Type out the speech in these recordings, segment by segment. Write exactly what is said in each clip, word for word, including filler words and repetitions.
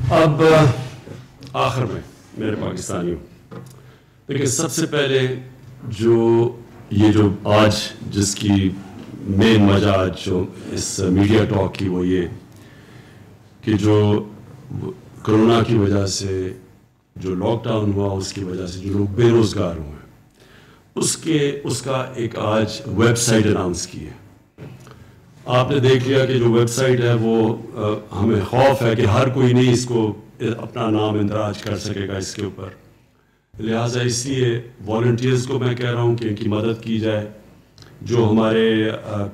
اب آخر میں میرے پاکستانیوں دیکھیں، سب سے پہلے جو یہ جو آج جس کی مین وجہ آج جو اس میڈیا ٹاک کی وہ یہ کہ جو کرونا کی وجہ سے جو لاک ڈاؤن ہوا اس کی وجہ سے جو لوگ بے روزگار ہوئے اس کے اس کا ایک آج ویب سائٹ اناؤنس کی ہے. آپ نے دیکھ لیا کہ جو ویب سائٹ ہے وہ ہمیں خوف ہے کہ ہر کوئی نہیں اس کو اپنا نام اندراج کر سکے گا اس کے اوپر، لہٰذا اس لیے والنٹیئرز کو میں کہہ رہا ہوں کہ ان کی مدد کی جائے. جو ہمارے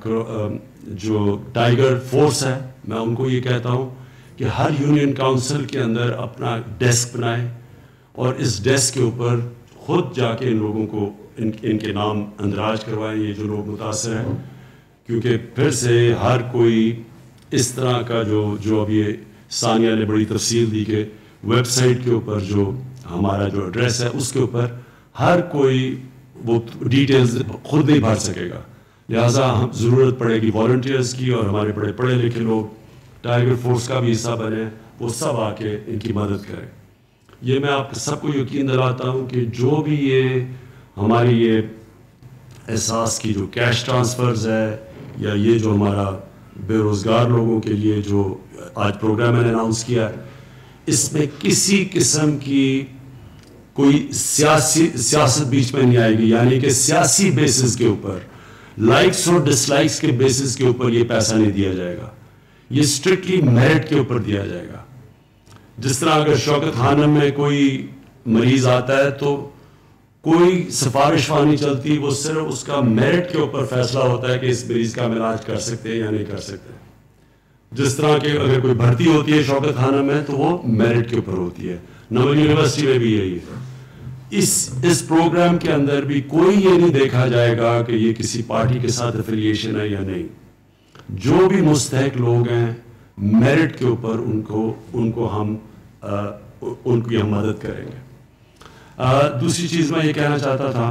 جو ٹائیگر فورس ہے میں ان کو یہ کہتا ہوں کہ ہر یونین کاؤنسل کے اندر اپنا ڈیسک بنائے اور اس ڈیسک کے اوپر خود جا کے ان لوگوں کو ان ان کے نام اندراج کروائیں، یہ جو لوگ متاثر ہیں، کیونکہ پھر سے ہر کوئی اس طرح کا جو جو اب یہ ثانیہ نے بڑی تفصیل دی کہ ویب سائٹ کے اوپر جو ہمارا جو ایڈریس ہے اس کے اوپر ہر کوئی وہ ڈیٹیلز خود نہیں بھر سکے گا، لہٰذا ہم ضرورت پڑے گی والنٹیئرز کی، اور ہمارے بڑے پڑھے لکھے لوگ ٹائیگر فورس کا بھی حصہ بنے، وہ سب آ کے ان کی مدد کریں. یہ میں آپ سب کو یقین دلاتا ہوں کہ جو بھی یہ ہماری یہ احساس کی جو کیش ٹرانسفرز ہے یا یہ جو ہمارا بے روزگار لوگوں کے لیے جو آج پروگرام میں نے اناؤنس کیا ہے، اس میں کسی قسم کی کوئی سیاسی سیاست بیچ میں نہیں آئے گی، یعنی کہ سیاسی بیسس کے اوپر لائکس اور ڈس لائکس کے بیسس کے اوپر یہ پیسہ نہیں دیا جائے گا، یہ اسٹرکٹلی میرٹ کے اوپر دیا جائے گا. جس طرح اگر شوکت خانم میں کوئی مریض آتا ہے تو کوئی سفارش وہاں چلتی، وہ صرف اس کا میرٹ کے اوپر فیصلہ ہوتا ہے کہ اس مریض کا ہم علاج کر سکتے ہیں یا نہیں کر سکتے. جس طرح کہ اگر کوئی بھرتی ہوتی ہے شوکت خانم میں تو وہ میرٹ کے اوپر ہوتی ہے، نوین یونیورسٹی میں بھی یہی ہے. اس اس پروگرام کے اندر بھی کوئی یہ نہیں دیکھا جائے گا کہ یہ کسی پارٹی کے ساتھ افیلیشن ہے یا نہیں. جو بھی مستحق لوگ ہیں میرٹ کے اوپر ان کو ان کو ہم ان کی ہم مدد کریں گے. دوسری چیز میں یہ کہنا چاہتا تھا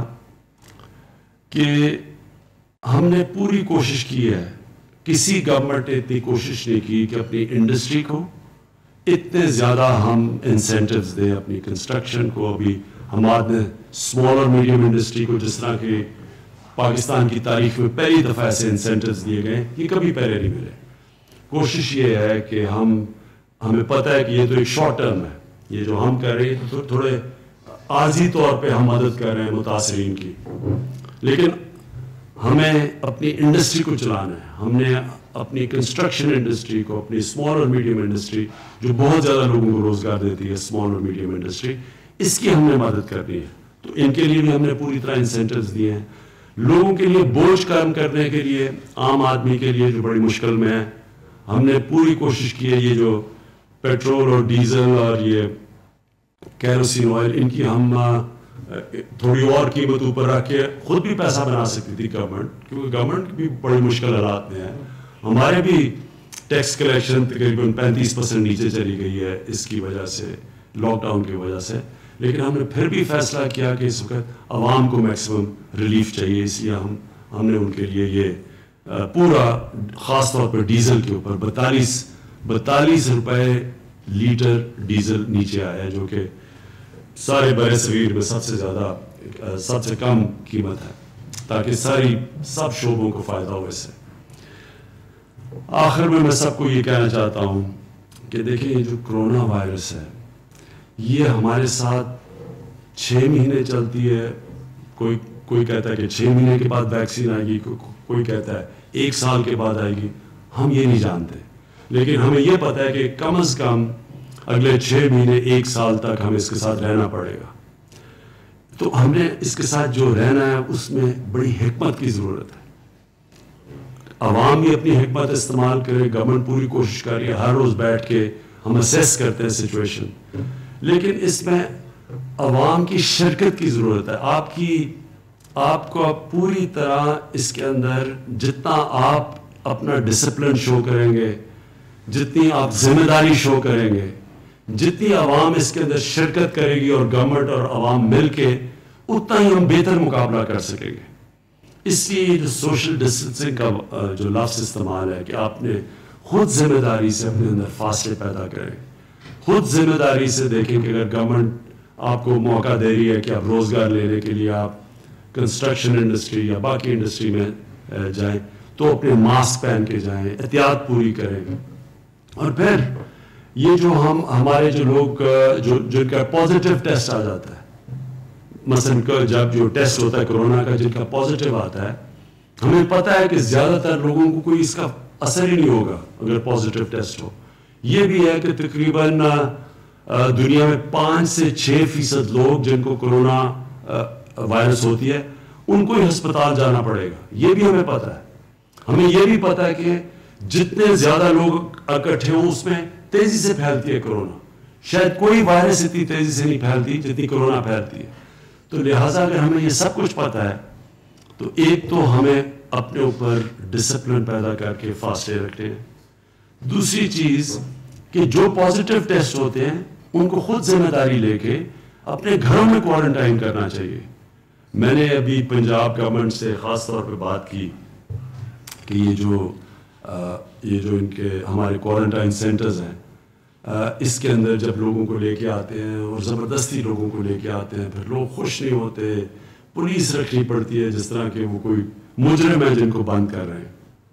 کہ ہم نے پوری کوشش کی ہے، کسی گورنمنٹ نے اتنی کوشش نہیں کی کہ اپنی انڈسٹری کو اتنے زیادہ ہم انسینٹیوز دیں، اپنی کنسٹرکشن کو. ابھی ہمارے اسمال اور میڈیم انڈسٹری کو جس طرح کہ پاکستان کی تاریخ میں پہلی دفعہ ایسے انسینٹیوز دیے گئے، یہ کبھی پہلے نہیں ملے. کوشش یہ ہے کہ ہم ہمیں پتہ ہے کہ یہ تو ایک شارٹ ٹرم ہے، یہ جو ہم کر رہے ہیں تو تھوڑے عارضی طور پہ ہم مدد کر رہے ہیں متاثرین کی، لیکن ہمیں اپنی انڈسٹری کو چلانا ہے. ہم نے اپنی کنسٹرکشن انڈسٹری کو، اپنی اسمال اور میڈیم انڈسٹری جو بہت زیادہ لوگوں کو روزگار دیتی ہے، اسمال اور میڈیم انڈسٹری، اس کی ہم نے مدد کرنی ہے. تو ان کے لیے بھی ہم نے پوری طرح انسینٹیوز دیے ہیں. لوگوں کے لیے بوجھ کم کرنے کے لیے، عام آدمی کے لیے جو بڑی مشکل میں ہے، ہم نے پوری کوشش کی ہے. یہ جو پیٹرول اور ڈیزل اور یہ کیروسین آئل، ان کی ہم تھوڑی اور قیمت اوپر رکھ کے خود بھی پیسہ بنا سکتی تھی گورنمنٹ، کیونکہ گورنمنٹ بھی بڑی مشکل حالات میں ہے. ہمارے بھی ٹیکس کلیکشن تقریباً پینتیس پرسینٹ نیچے چلی گئی ہے اس کی وجہ سے، لاک ڈاؤن کی وجہ سے، لیکن ہم نے پھر بھی فیصلہ کیا کہ اس وقت عوام کو میکسیمم ریلیف چاہیے، اس لیے ہم ہم نے ان کے لیے یہ پورا خاص طور پر ڈیزل کے اوپر بتالیس بتالیس روپے لیٹر ڈیزل نیچے آیا ہے، جو کہ سارے بر صغیر میں سب سے زیادہ سب سے کم قیمت ہے، تاکہ ساری سب شعبوں کو فائدہ ہو اس سے. آخر میں میں سب کو یہ کہنا چاہتا ہوں کہ دیکھیں یہ جو کرونا وائرس ہے یہ ہمارے ساتھ چھ مہینے چلتی ہے. کوئی کوئی کہتا ہے کہ چھ مہینے کے بعد ویکسین آئے گی، کوئی کہتا ہے ایک سال کے بعد آئے گی. ہم یہ نہیں جانتے، لیکن ہمیں یہ پتہ ہے کہ کم از کم اگلے چھ مہینے ایک سال تک ہمیں اس کے ساتھ رہنا پڑے گا. تو ہم نے اس کے ساتھ جو رہنا ہے اس میں بڑی حکمت کی ضرورت ہے. عوام بھی اپنی حکمت استعمال کرے، گورنمنٹ پوری کوشش کر رہی ہے، ہر روز بیٹھ کے ہم اسیس کرتے ہیں سچویشن، لیکن اس میں عوام کی شرکت کی ضرورت ہے. آپ کی آپ کو پوری طرح اس کے اندر جتنا آپ اپنا ڈسپلن شو کریں گے، جتنی آپ ذمہ داری شو کریں گے، جتنی عوام اس کے اندر شرکت کرے گی اور گورنمنٹ اور عوام مل کے، اتنا ہی ہم بہتر مقابلہ کر سکیں گے. اس لیے جو سوشل ڈسٹینسنگ کا جو لفظ استعمال ہے کہ آپ نے خود ذمہ داری سے اپنے اندر فاصلے پیدا کریں، خود ذمہ داری سے دیکھیں کہ اگر گورنمنٹ آپ کو موقع دے رہی ہے کہ آپ روزگار لینے کے لیے آپ کنسٹرکشن انڈسٹری یا باقی انڈسٹری میں جائیں تو اپنے ماسک پہن کے جائیں, احتیاط پوری کریں. اور پھر یہ جو ہم ہمارے جو لوگ جو جن کا پازیٹیو ٹیسٹ آ جاتا ہے, مثلاً جب جو ٹیسٹ ہوتا ہے کرونا کا جن کا پازیٹیو آتا ہے, ہمیں پتہ ہے کہ زیادہ تر لوگوں کو کوئی اس کا اثر ہی نہیں ہوگا اگر پازیٹیو ٹیسٹ ہو. یہ بھی ہے کہ تقریباً دنیا میں پانچ سے چھ فیصد لوگ جن کو کرونا وائرس ہوتی ہے ان کو ہی ہسپتال جانا پڑے گا. یہ بھی ہمیں پتہ ہے. ہمیں یہ بھی پتہ ہے کہ جتنے زیادہ لوگ اکٹھے ہوں اس میں تیزی سے پھیلتی ہے کرونا. شاید کوئی وائرس اتنی تیزی سے نہیں پھیلتی جتنی کرونا پھیلتی ہے. تو لہٰذا اگر ہمیں یہ سب کچھ پتہ ہے تو ایک تو ہمیں اپنے اوپر ڈسپلن پیدا کر کے فاصلے رکھنے ہیں. دوسری چیز کہ جو پازیٹیو ٹیسٹ ہوتے ہیں ان کو خود ذمہ داری لے کے اپنے گھروں میں کوارنٹائن کرنا چاہیے. میں نے ابھی پنجاب گورنمنٹ سے خاص طور پہ بات کی کہ یہ جو یہ جو ان کے ہمارے کوارنٹائن سینٹرز ہیں اس کے اندر جب لوگوں کو لے کے آتے ہیں اور زبردستی لوگوں کو لے کے آتے ہیں, پھر لوگ خوش نہیں ہوتے, پولیس رکھنی پڑتی ہے جس طرح کہ وہ کوئی مجرم ہے جن کو بند کر رہے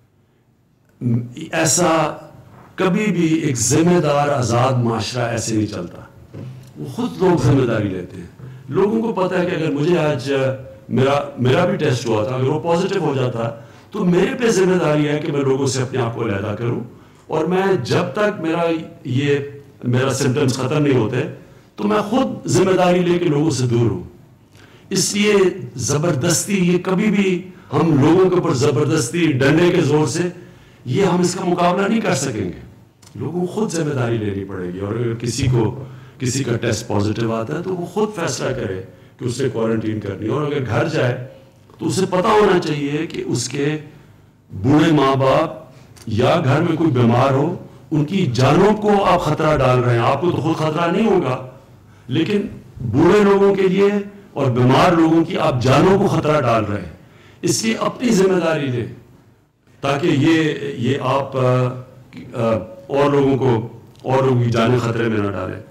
ہیں. ایسا کبھی بھی ایک ذمہ دار آزاد معاشرہ ایسے نہیں چلتا. وہ خود لوگ ذمہ داری لیتے ہیں. لوگوں کو پتہ ہے کہ اگر مجھے آج میرا میرا بھی ٹیسٹ ہوا تھا, اگر وہ پازیٹیو ہو جاتا تو میرے پہ ذمہ داری ہے کہ میں لوگوں سے اپنے آپ کو علیحدہ کروں, اور میں جب تک میرا یہ میرا سمٹمز ختم نہیں ہوتے تو میں خود ذمہ داری لے کے لوگوں سے دور ہوں. اس لیے زبردستی یہ کبھی بھی ہم لوگوں کے اوپر زبردستی ڈنڈے کے زور سے یہ ہم اس کا مقابلہ نہیں کر سکیں گے. لوگوں کو خود ذمہ داری لینی پڑے گی. اور اگر کسی کو کسی کا ٹیسٹ پازیٹیو آتا ہے تو وہ خود فیصلہ کرے کہ اس نے کوارنٹین کرنی ہے. اور اگر گھر جائے تو اسے پتہ ہونا چاہیے کہ اس کے بوڑھے ماں باپ یا گھر میں کوئی بیمار ہو, ان کی جانوں کو آپ خطرہ ڈال رہے ہیں. آپ کو تو خود خطرہ نہیں ہوگا, لیکن بوڑھے لوگوں کے لیے اور بیمار لوگوں کی آپ جانوں کو خطرہ ڈال رہے ہیں. اس لیے اپنی ذمہ داری لیں تاکہ یہ یہ آپ اور لوگوں کو اور لوگوں کی جانیں خطرے میں نہ ڈالیں.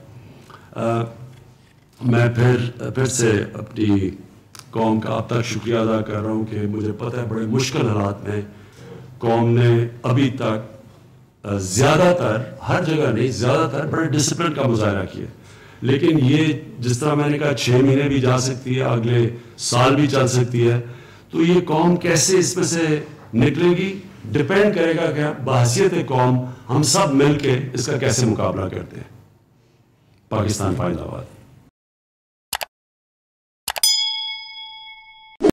میں پھر پھر سے اپنی قوم کا اب تک شکریہ ادا کر رہا ہوں کہ مجھے پتہ ہے بڑے مشکل حالات میں قوم نے ابھی تک زیادہ تر, ہر جگہ نہیں, زیادہ تر بڑے ڈسپلن کا مظاہرہ کیا. لیکن یہ جس طرح میں نے کہا چھ مہینے بھی جا سکتی ہے, اگلے سال بھی چل سکتی ہے, تو یہ قوم کیسے اس میں سے نکلے گی ڈپینڈ کرے گا کہ بحیثیت قوم ہم سب مل کے اس کا کیسے مقابلہ کرتے ہیں. پاکستان فائدہ آباد.